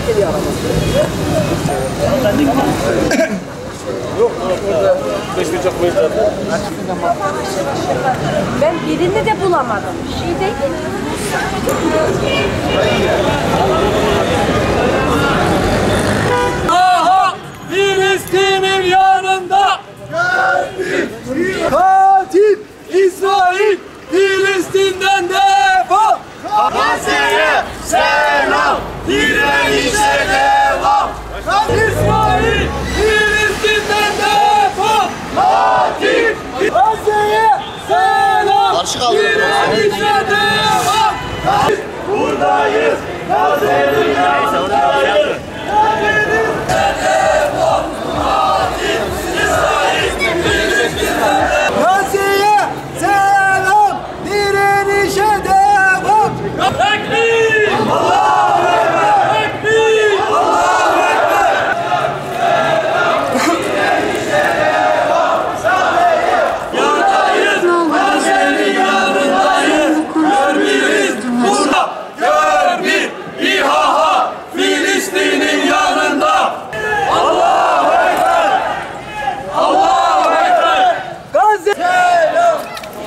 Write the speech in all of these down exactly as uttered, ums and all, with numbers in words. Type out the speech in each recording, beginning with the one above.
Yok, orada beşmeyecek miyiz zaten? Ben birini de bulamadım. Şey değil. Aha! Filistin'in yanında! Katil İsrail! Filistin'den defol! Gazze'ye selam! Direnişe devam! İsrail! Filistin'den defol! Katil! Gazze'ye selam! Direnişe devam! Buradayız! Gazze'nin yanındayız! Gazze'ye selam, direnişe devam. Tekbir! Allahu Ekber! Tekbir! Allahu Ekber! Direnişe devam. Yanındayız, Gazze'nin yanındayız. Gör biriz burada, gör bir İHA Filistin'in yanında. Allahu Ekber! Allahu Ekber! Gazze! Selam!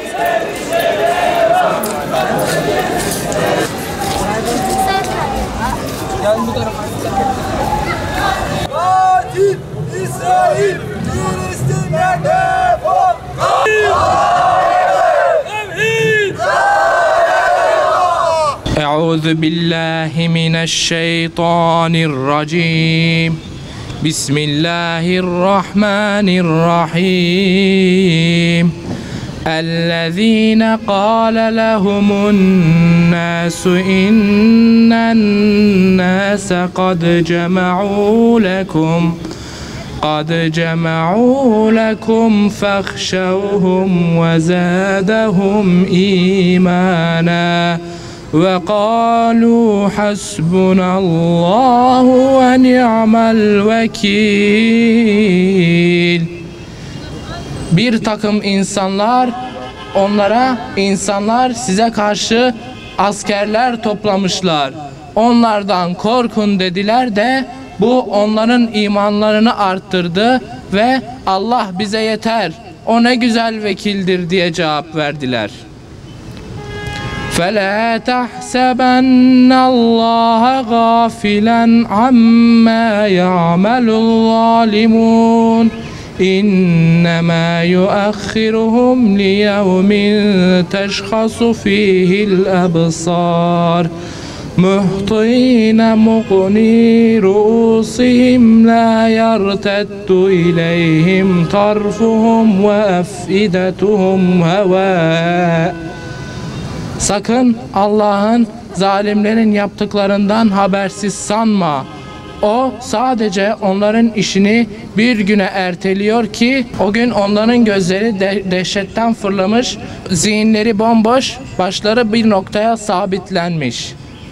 Gel bu tarafa. Katil İsrail Filistin'den defol! أعوذ بالله من الشيطان الرجيم بسم الله الرحمن الرحيم الذين قال لهم الناس إن الناس قد جمعوا لكم قد جمعوا لكم فاخشوهم وزادهم إيمانا وقالوا حسبنا الله ونعم الوكيل. Bir takım insanlar onlara insanlar size karşı askerler toplamışlar. Onlardan korkun dediler de bu onların imanlarını arttırdı ve Allah bize yeter, o ne güzel vekildir diye cevap verdiler. فَلَا تَحْسَبَنَّ اللّٰهَ غَافِلًا عَمَّا يَعْمَلُ الظَّالِمُونَ إِنَّمَا يُؤَخِّرُهُمْ لِيَوْمٍ تَشْخَصُ فِيهِ الْأَبْصَارُ مُهْطِعِينَ مُقْنِي رُءُوسِهِمْ لَا يَرْتَدُّ إِلَيْهِمْ طَرْفُهُمْ وَأَفْئِدَتُهُمْ هَوَاءٌ. Sakın Allah'ın zalimlerin yaptıklarından habersiz sanma. O sadece onların işini bir güne erteliyor ki o gün onların gözleri de dehşetten fırlamış, zihinleri bomboş, başları bir noktaya sabitlenmiş.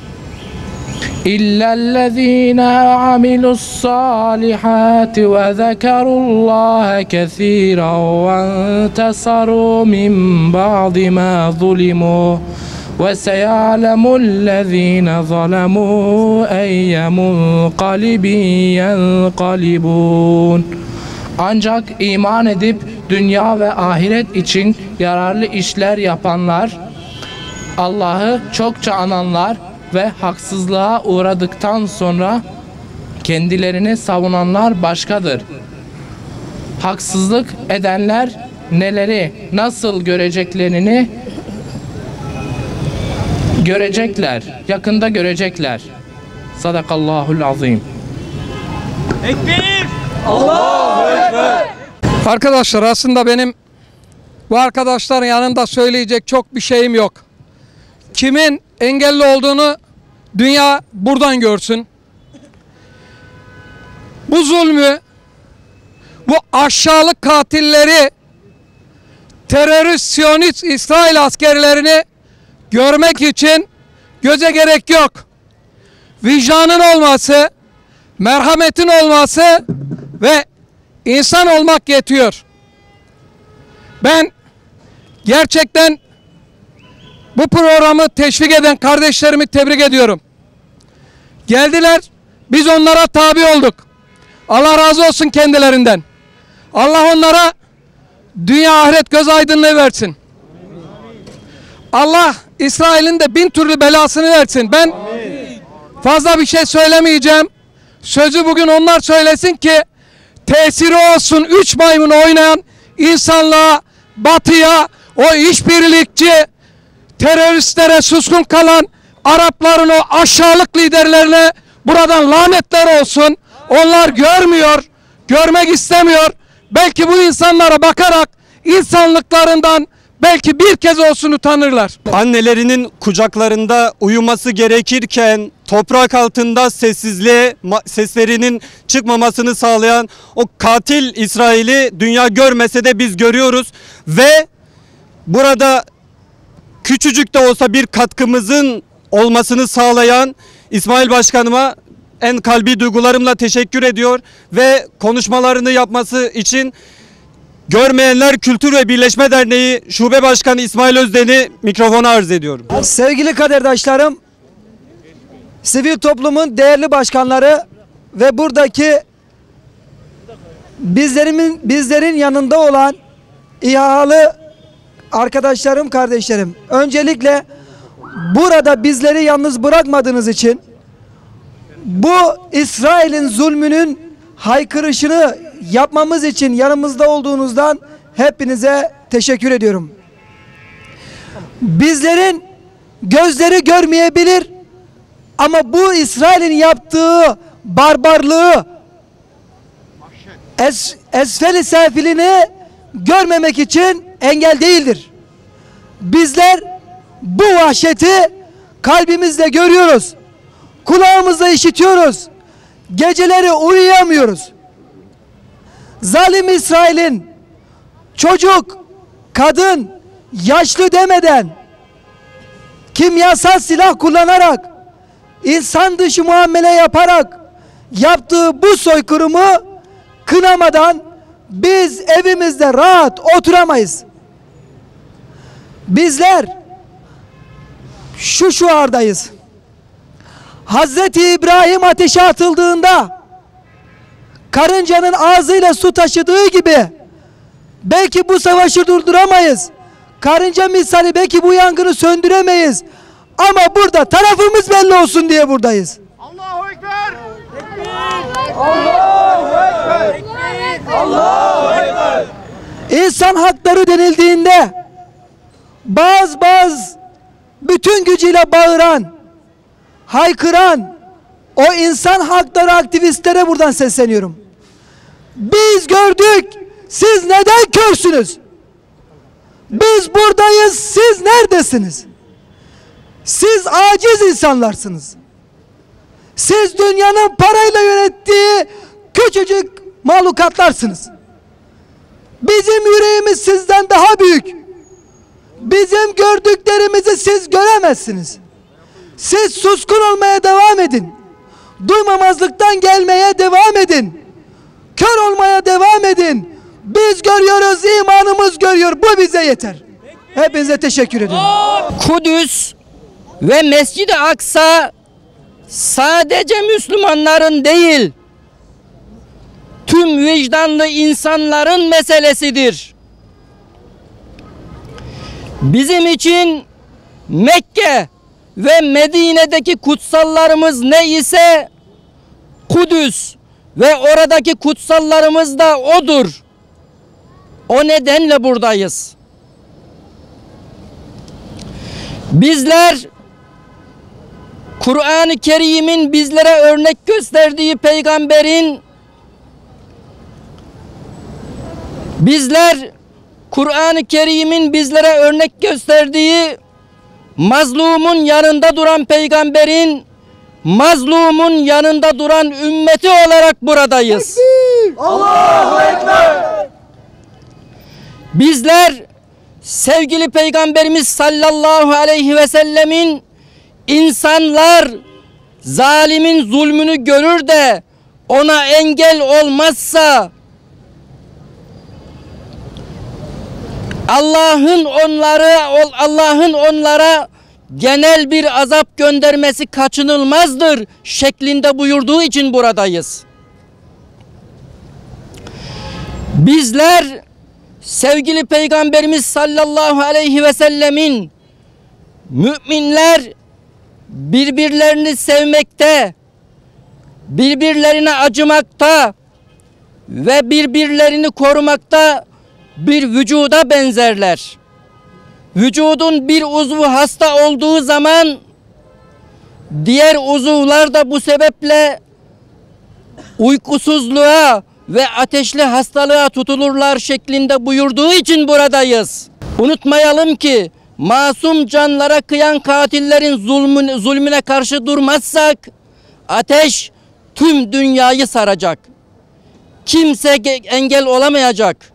İllellezîne amilu's-sâlihâti ve zekerullâhe kesîran ve entasarû min ba'di mâ zulimû ve seya'lemu'llezîne zalemû eyye munqalibin yenqalibûn. Ancak iman edip dünya ve ahiret için yararlı işler yapanlar, Allah'ı çokça ananlar ve haksızlığa uğradıktan sonra kendilerini savunanlar başkadır. Haksızlık edenler neleri, nasıl göreceklerini görecekler, yakında görecekler. Sadakallahul azim. Tekbir! Allahu Ekber! Arkadaşlar, aslında benim bu arkadaşların yanında söyleyecek çok bir şeyim yok. Kimin engelli olduğunu dünya buradan görsün. Bu zulmü, bu aşağılık katilleri, terörist, siyonist İsrail askerlerini görmek için göze gerek yok. Vicdanın olması, merhametin olması ve insan olmak yetiyor. Ben gerçekten bu programı teşvik eden kardeşlerimi tebrik ediyorum. Geldiler, Biz onlara tabi olduk. Allah razı olsun kendilerinden. Allah onlara dünya ahiret göz aydınlığı versin. Allah İsrail'in de bin türlü belasını versin. Ben fazla bir şey söylemeyeceğim. Sözü bugün onlar söylesin ki tesiri olsun üç maymun oynayan insanlığa, batıya, o işbirlikçi teröristlere suskun kalan Arapların o aşağılık liderlerine buradan lanetler olsun. Onlar görmüyor, görmek istemiyor. Belki bu insanlara bakarak insanlıklarından belki bir kez olsun utanırlar. Annelerinin kucaklarında uyuması gerekirken toprak altında sessizliğe seslerinin çıkmamasını sağlayan o katil İsrail'i dünya görmese de biz görüyoruz ve burada küçücük de olsa bir katkımızın olmasını sağlayan İsmail Başkanıma en kalbi duygularımla teşekkür ediyor ve konuşmalarını yapması için Görmeyenler Kültür ve Birleşme Derneği Şube Başkanı İsmail Özden'i mikrofona arz ediyorum. Sevgili kaderdaşlarım, sivil toplumun değerli başkanları ve buradaki bizlerimin bizlerin yanında olan İHA'lı arkadaşlarım, kardeşlerim. Öncelikle burada bizleri yalnız bırakmadığınız için, bu İsrail'in zulmünün haykırışını yapmamız için yanımızda olduğunuzdan hepinize teşekkür ediyorum. Bizlerin gözleri görmeyebilir ama bu İsrail'in yaptığı barbarlığı, es, esfel-i safilini görmemek için engel değildir. Bizler bu vahşeti kalbimizle görüyoruz. Kulağımızla işitiyoruz. Geceleri uyuyamıyoruz. Zalim İsrail'in çocuk, kadın, yaşlı demeden kimyasal silah kullanarak, insan dışı muamele yaparak yaptığı bu soykırımı kınamadan biz evimizde rahat oturamayız. Bizler şu şuardayız. Hazreti İbrahim ateşe atıldığında karıncanın ağzıyla su taşıdığı gibi belki bu savaşı durduramayız. Karınca misali belki bu yangını söndüremeyiz. Ama burada tarafımız belli olsun diye buradayız. Allahu Ekber! Allahu Ekber! Allahu Ekber! İnsan hakları denildiğinde bazı bazı bütün gücüyle bağıran, haykıran o insan hakları aktivistlere buradan sesleniyorum. Biz gördük, siz neden körsünüz? Biz buradayız, siz neredesiniz? Siz aciz insanlarsınız. Siz dünyanın parayla yönettiği küçücük mahlukatlarsınız. Bizim yüreğimiz sizden daha büyük. Bizim gördüklerimizi siz göremezsiniz. Siz suskun olmaya devam edin. Duymamazlıktan gelmeye devam edin. Kör olmaya devam edin. Biz görüyoruz, imanımız görüyor. Bu bize yeter. Hepinize teşekkür ediyorum. Kudüs ve Mescid-i Aksa sadece Müslümanların değil, tüm vicdanlı insanların meselesidir. Bizim için Mekke ve Medine'deki kutsallarımız ne ise Kudüs ve oradaki kutsallarımız da odur. O nedenle buradayız. Bizler Kur'an-ı Kerim'in bizlere örnek gösterdiği peygamberin bizler Kur'an-ı Kerim'in bizlere örnek gösterdiği mazlumun yanında duran peygamberin mazlumun yanında duran ümmeti olarak buradayız. Allahu Ekber! Bizler sevgili peygamberimiz sallallahu aleyhi ve sellemin insanlar zalimin zulmünü görür de ona engel olmazsa Allah'ın onları Allah'ın onlara genel bir azap göndermesi kaçınılmazdır şeklinde buyurduğu için buradayız. Bizler sevgili Peygamberimiz sallallahu aleyhi ve sellemin müminler birbirlerini sevmekte, birbirlerine acımakta ve birbirlerini korumakta bir vücuda benzerler. Vücudun bir uzvu hasta olduğu zaman diğer uzuvlar da bu sebeple uykusuzluğa ve ateşli hastalığa tutulurlar şeklinde buyurduğu için buradayız. Unutmayalım ki masum canlara kıyan katillerin zulmüne, zulmüne karşı durmazsak ateş tüm dünyayı saracak. Kimse engel olamayacak.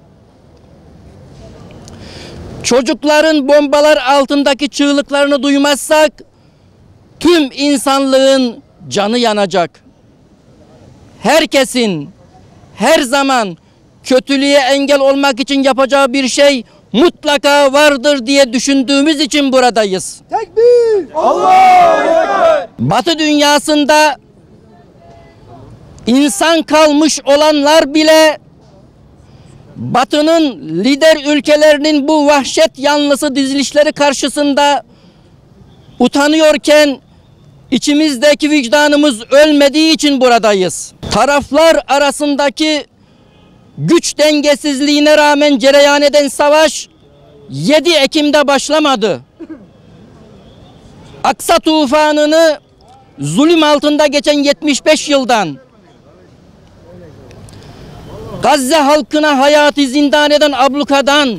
Çocukların bombalar altındaki çığlıklarını duymazsak tüm insanlığın canı yanacak. Herkesin her zaman kötülüğe engel olmak için yapacağı bir şey mutlaka vardır diye düşündüğümüz için buradayız. Tekbir! Allahu Ekber! Batı dünyasında insan kalmış olanlar bile Batı'nın lider ülkelerinin bu vahşet yanlısı dizilişleri karşısında utanıyorken içimizdeki vicdanımız ölmediği için buradayız. Taraflar arasındaki güç dengesizliğine rağmen cereyan eden savaş yedi Ekim'de başlamadı. Aksa tufanını zulüm altında geçen yetmiş beş yıldan, Gazze halkına hayatı zindan eden ablukadan,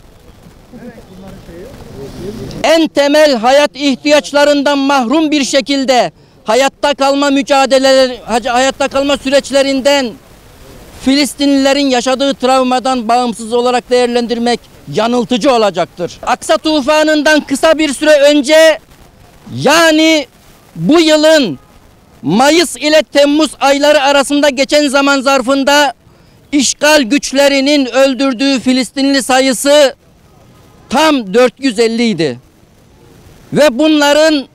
en temel hayat ihtiyaçlarından mahrum bir şekilde hayatta kalma mücadeleleri, hayatta kalma süreçlerinden Filistinlilerin yaşadığı travmadan bağımsız olarak değerlendirmek yanıltıcı olacaktır. Aksa tufanından kısa bir süre önce, yani bu yılın Mayıs ile Temmuz ayları arasında geçen zaman zarfında işgal güçlerinin öldürdüğü Filistinli sayısı tam dört yüz elli idi. Ve bunların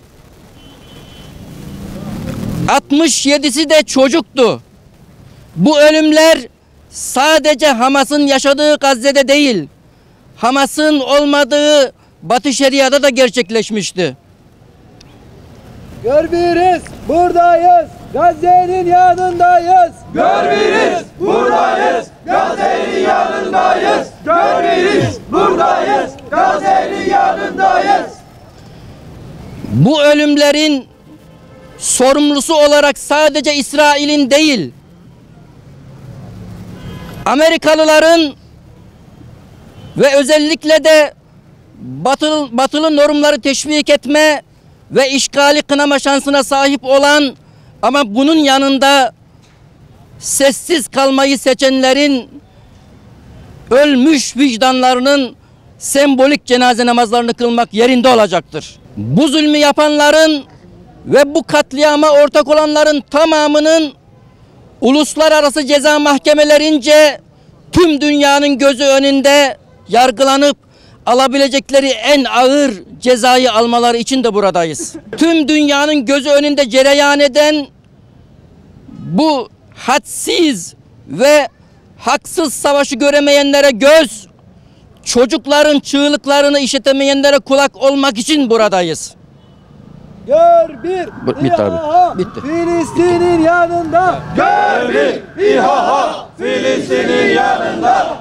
altmış yedisi de çocuktu. Bu ölümler sadece Hamas'ın yaşadığı Gazze'de değil, Hamas'ın olmadığı Batı Şeria'da da gerçekleşmişti. Görmürüz, buradayız, Gazze'nin yanındayız. Görmürüz, buradayız, Gazze'nin yanındayız. Görmürüz, buradayız, Gazze'nin yanındayız. Bu ölümlerin sorumlusu olarak sadece İsrail'in değil, Amerikalıların ve özellikle de batılı, batılı normları teşvik etme ve işgali kınama şansına sahip olan ama bunun yanında sessiz kalmayı seçenlerin ölmüş vicdanlarının sembolik cenaze namazlarını kılmak yerinde olacaktır. Bu zulmü yapanların ve bu katliama ortak olanların tamamının uluslararası ceza mahkemelerince tüm dünyanın gözü önünde yargılanıp alabilecekleri en ağır cezayı almaları için de buradayız. Tüm dünyanın gözü önünde cereyan eden bu hadsiz ve haksız savaşı göremeyenlere göz, çocukların çığlıklarını işitemeyenlere kulak olmak için buradayız. Gör bir, Bitti abi. İHA, Bitti. Filistin'in yanında. Gör bir, İHA, Filistin'in yanında.